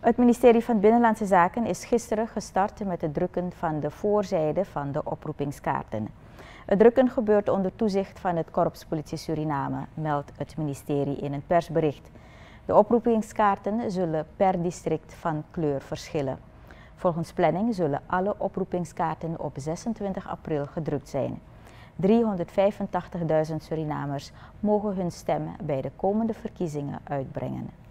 Het ministerie van Binnenlandse Zaken is gisteren gestart met het drukken van de voorzijde van de oproepingskaarten. Het drukken gebeurt onder toezicht van het Korps Politie Suriname, meldt het ministerie in een persbericht. De oproepingskaarten zullen per district van kleur verschillen. Volgens planning zullen alle oproepingskaarten op 26 april gedrukt zijn. 385.000 Surinamers mogen hun stem bij de komende verkiezingen uitbrengen.